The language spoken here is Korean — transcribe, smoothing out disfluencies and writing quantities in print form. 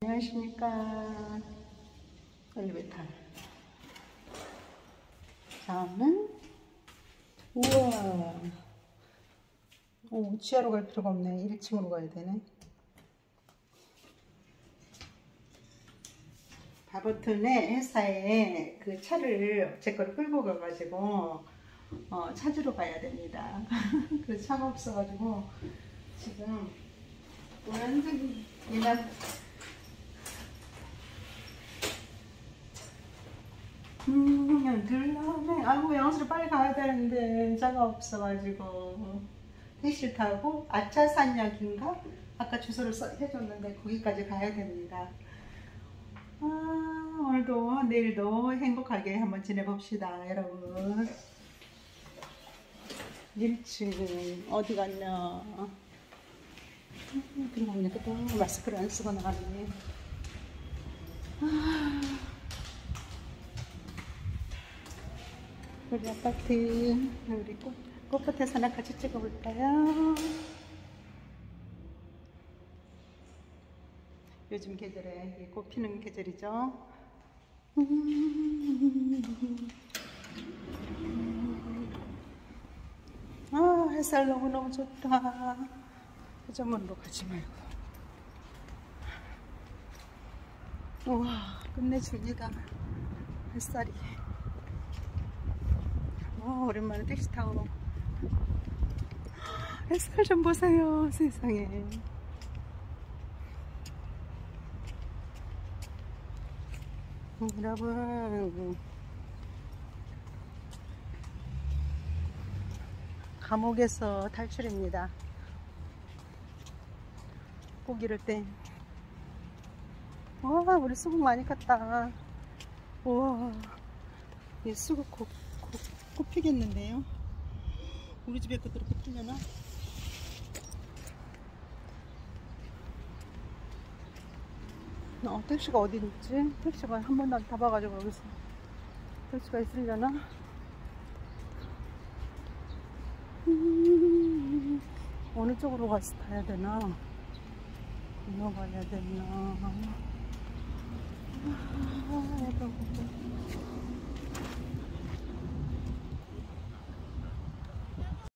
안녕하십니까. 엘리베이터. 다음은, 우와. 오, 지하로 갈 필요가 없네. 1층으로 가야 되네. 바버튼의 회사에 그 차를 제 거를 끌고 가가지고 찾으러 가야 됩니다. 그 차가 없어가지고 지금 완전히 그냥 들라네. 아이고, 양수를 빨리 가야 되는데 차가 없어가지고 택시를 타고 아차산역인가? 아까 주소를 해줬는데 거기까지 가야 됩니다. 오늘도 내일도 행복하게 한번 지내봅시다, 여러분. 1층 어디 갔냐? 들어가니까 또 마스크를 안 쓰고 나가네. 우리 아파트, 우리 꽃밭에서 하나 같이 찍어볼까요? 요즘 계절에 꽃 피는 계절이죠. 햇살 너무너무 좋다. 회전문으로 가지 말고. 우와, 끝내줍니다. 햇살이. 오랜만에 택시 타고. 햇살 좀 보세요, 세상에. 여러분, 감옥에서 탈출입니다. 꼭 이럴 때. 와, 우리 수국 많이 갔다. 우와, 이 수국 꽃 피겠는데요? 우리 집에 것들이 꽃 피려나? 택시가 어디 있지? 택시가 한 번도 안 타봐가지고 여기서 택시가 있으려나? 어느 쪽으로 가서 타야 되나? 건너가야 되나?